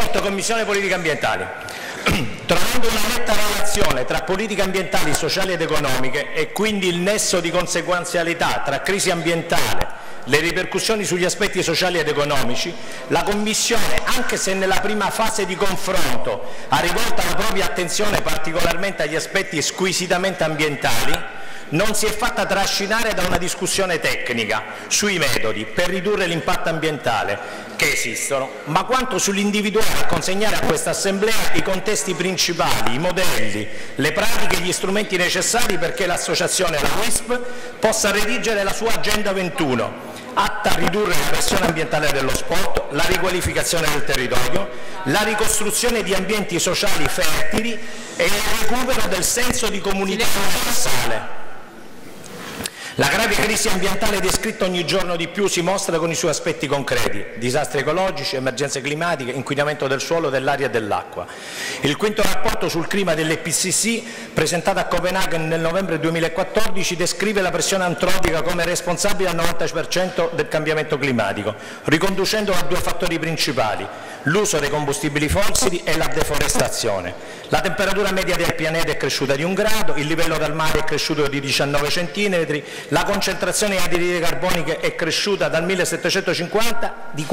Commissione Politiche Ambientali. Trovando una netta relazione tra politiche ambientali, sociali ed economiche e quindi il nesso di conseguenzialità tra crisi ambientale, le ripercussioni sugli aspetti sociali ed economici, la Commissione, anche se nella prima fase di confronto ha rivolto la propria attenzione particolarmente agli aspetti squisitamente ambientali, non si è fatta trascinare da una discussione tecnica sui metodi per ridurre l'impatto ambientale che esistono, ma quanto sull'individuare e consegnare a questa Assemblea i contesti principali, i modelli, le pratiche e gli strumenti necessari perché l'associazione, la WISP, possa redigere la sua Agenda 21, atta a ridurre la pressione ambientale dello sport, la riqualificazione del territorio, la ricostruzione di ambienti sociali fertili e il recupero del senso di comunità universale. La grave crisi ambientale descritta ogni giorno di più si mostra con i suoi aspetti concreti: disastri ecologici, emergenze climatiche, inquinamento del suolo, dell'aria e dell'acqua. Il quinto rapporto sul clima dell'IPCC, presentato a Copenaghen nel novembre 2014, descrive la pressione antropica come responsabile al 90% del cambiamento climatico, riconducendolo a due fattori principali: l'uso dei combustibili fossili e la deforestazione. La temperatura media del pianeta è cresciuta di 1 grado, il livello del mare è cresciuto di 19 centimetri, la concentrazione di anidride carbonica è cresciuta dal 1750 del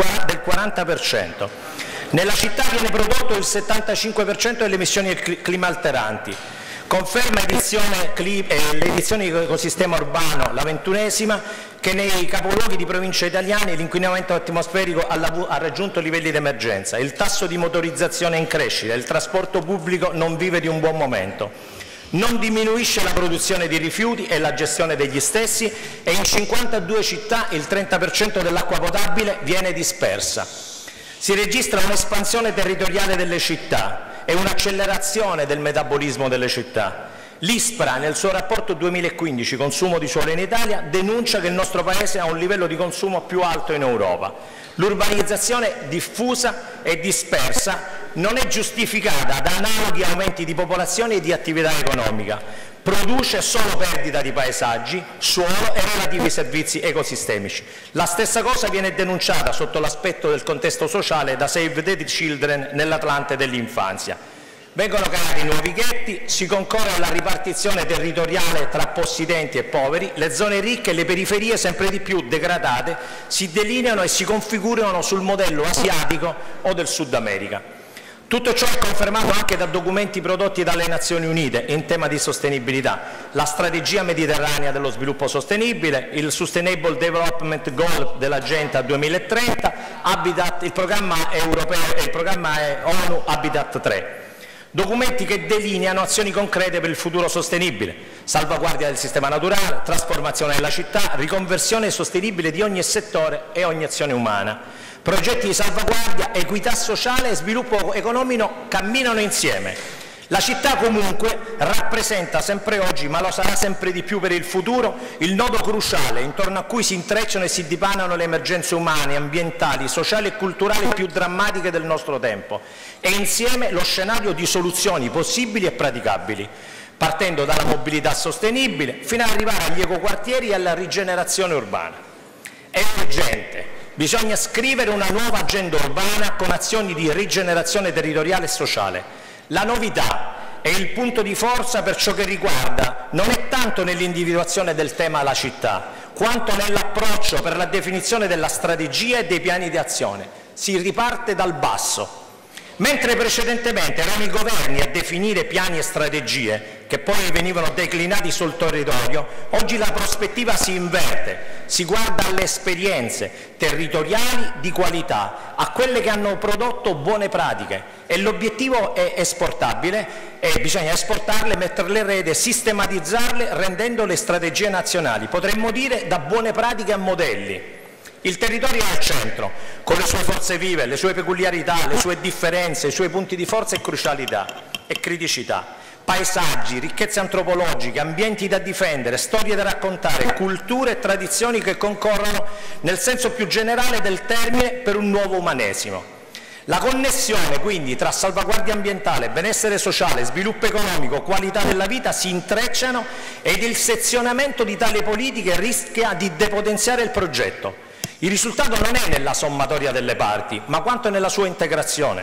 40%. Nella città viene prodotto il 75% delle emissioni climalteranti. Conferma l'edizione di Ecosistema Urbano, la 21esima, che nei capoluoghi di provincia italiane l'inquinamento atmosferico ha raggiunto livelli di emergenza, il tasso di motorizzazione è in crescita, il trasporto pubblico non vive di un buon momento. Non diminuisce la produzione di rifiuti e la gestione degli stessi e in 52 città il 30% dell'acqua potabile viene dispersa. Si registra un'espansione territoriale delle città e un'accelerazione del metabolismo delle città. L'ISPRA, nel suo rapporto 2015 Consumo di suolo in Italia, denuncia che il nostro Paese ha un livello di consumo più alto in Europa. L'urbanizzazione diffusa e dispersa non è giustificata da analoghi aumenti di popolazione e di attività economica, produce solo perdita di paesaggi, suolo e relativi servizi ecosistemici. La stessa cosa viene denunciata sotto l'aspetto del contesto sociale da Save the Children nell'Atlante dell'infanzia. Vengono creati nuovi ghetti, si concorre alla ripartizione territoriale tra possidenti e poveri, le zone ricche e le periferie sempre di più degradate si delineano e si configurano sul modello asiatico o del Sud America. Tutto ciò è confermato anche da documenti prodotti dalle Nazioni Unite in tema di sostenibilità: la strategia mediterranea dello sviluppo sostenibile, il Sustainable Development Goal dell'Agenda 2030, il programma europeo e il programma ONU Habitat 3. Documenti che delineano azioni concrete per il futuro sostenibile: salvaguardia del sistema naturale, trasformazione della città, riconversione sostenibile di ogni settore e ogni azione umana. Progetti di salvaguardia, equità sociale e sviluppo economico camminano insieme. La città comunque rappresenta sempre oggi, ma lo sarà sempre di più per il futuro, il nodo cruciale intorno a cui si intrecciano e si dipanano le emergenze umane, ambientali, sociali e culturali più drammatiche del nostro tempo e insieme lo scenario di soluzioni possibili e praticabili, partendo dalla mobilità sostenibile fino ad arrivare agli ecoquartieri e alla rigenerazione urbana. È urgente, bisogna scrivere una nuova agenda urbana con azioni di rigenerazione territoriale e sociale. La novità e il punto di forza per ciò che riguarda non è tanto nell'individuazione del tema alla città, quanto nell'approccio per la definizione della strategia e dei piani di azione. Si riparte dal basso. Mentre precedentemente erano i governi a definire piani e strategie, che poi venivano declinati sul territorio, oggi la prospettiva si inverte, si guarda alle esperienze territoriali di qualità, a quelle che hanno prodotto buone pratiche e l'obiettivo è esportabile e bisogna esportarle, metterle in rete, sistematizzarle rendendo le strategie nazionali, potremmo dire da buone pratiche a modelli. Il territorio è al centro, con le sue forze vive, le sue peculiarità, le sue differenze, i suoi punti di forza e crucialità e criticità. Paesaggi, ricchezze antropologiche, ambienti da difendere, storie da raccontare, culture e tradizioni che concorrono nel senso più generale del termine per un nuovo umanesimo. La connessione quindi tra salvaguardia ambientale, benessere sociale, sviluppo economico, qualità della vita si intrecciano ed il sezionamento di tali politiche rischia di depotenziare il progetto. Il risultato non è nella sommatoria delle parti, ma quanto nella sua integrazione.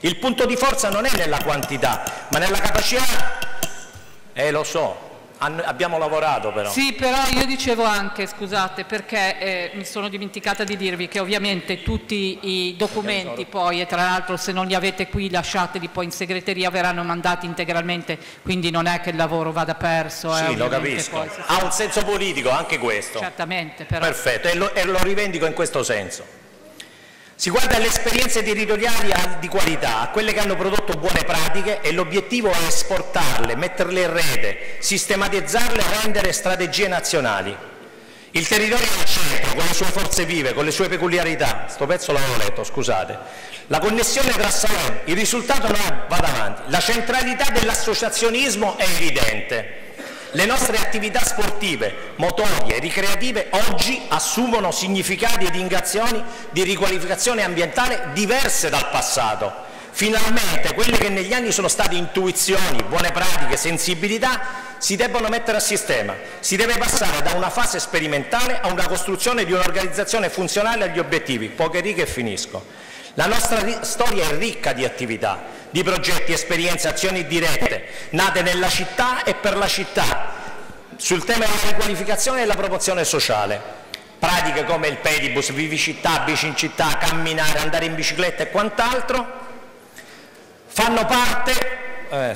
Il punto di forza non è nella quantità, ma nella capacità. Lo so. Abbiamo lavorato però. Sì, però io dicevo anche, scusate, perché mi sono dimenticata di dirvi che ovviamente tutti i documenti poi, e tra l'altro se non li avete qui lasciateli poi in segreteria, verranno mandati integralmente, quindi non è che il lavoro vada perso. Sì, lo capisco. Poi, ha un senso politico anche questo. Certamente, però. Perfetto, e lo rivendico in questo senso. Si guarda alle esperienze territoriali di qualità, a quelle che hanno prodotto buone pratiche, e l'obiettivo è esportarle, metterle in rete, sistematizzarle e rendere strategie nazionali. Il territorio è al centro, con le sue forze vive, con le sue peculiarità. Sto pezzo l'avevo letto, scusate. La connessione tra Salem, il risultato no, vado avanti. La centralità dell'associazionismo è evidente. Le nostre attività sportive, motorie, ricreative oggi assumono significati ed indicazioni di riqualificazione ambientale diverse dal passato. Finalmente quelle che negli anni sono state intuizioni, buone pratiche, sensibilità si debbono mettere a sistema. Si deve passare da una fase sperimentale a una costruzione di un'organizzazione funzionale agli obiettivi. Poche righe e finisco. La nostra storia è ricca di attività, di progetti, esperienze, azioni dirette, nate nella città e per la città, sul tema della riqualificazione e della promozione sociale. Pratiche come il pedibus, vivicittà, bici in città, camminare, andare in bicicletta e quant'altro fanno parte,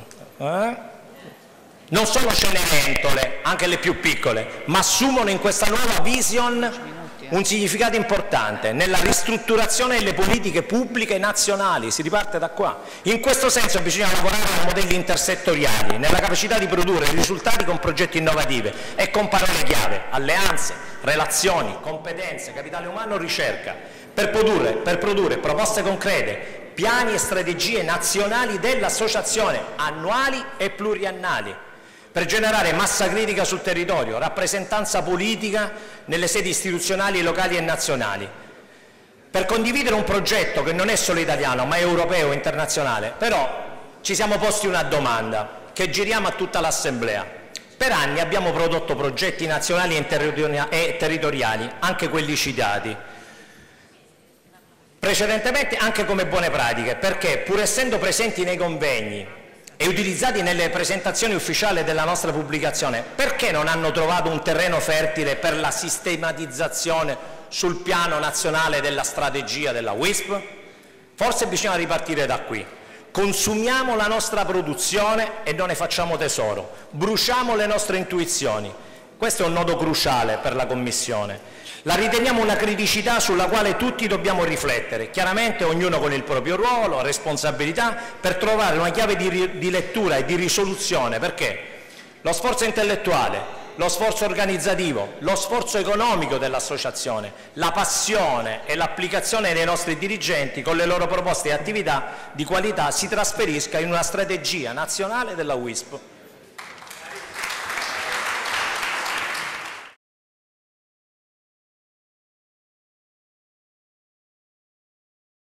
non sono cenerentole, anche le più piccole, ma assumono in questa nuova vision un significato importante nella ristrutturazione delle politiche pubbliche nazionali. Si riparte da qua. In questo senso bisogna lavorare a modelli intersettoriali, nella capacità di produrre risultati con progetti innovativi e con parole chiave: alleanze, relazioni, competenze, capitale umano, ricerca, per produrre proposte concrete, piani e strategie nazionali dell'associazione, annuali e pluriannali, per generare massa critica sul territorio, rappresentanza politica nelle sedi istituzionali locali e nazionali, per condividere un progetto che non è solo italiano ma è europeo e internazionale. Però ci siamo posti una domanda che giriamo a tutta l'Assemblea. Per anni abbiamo prodotto progetti nazionali e territoriali, anche quelli citati precedentemente, anche come buone pratiche, perché pur essendo presenti nei convegni e utilizzati nelle presentazioni ufficiali della nostra pubblicazione, perché non hanno trovato un terreno fertile per la sistematizzazione sul piano nazionale della strategia della WISP? Forse bisogna ripartire da qui. Consumiamo la nostra produzione e non ne facciamo tesoro, bruciamo le nostre intuizioni. Questo è un nodo cruciale per la Commissione. La riteniamo una criticità sulla quale tutti dobbiamo riflettere, chiaramente ognuno con il proprio ruolo, responsabilità, per trovare una chiave di lettura e di risoluzione, perché lo sforzo intellettuale, lo sforzo organizzativo, lo sforzo economico dell'associazione, la passione e l'applicazione dei nostri dirigenti con le loro proposte e attività di qualità si trasferisca in una strategia nazionale della WISP.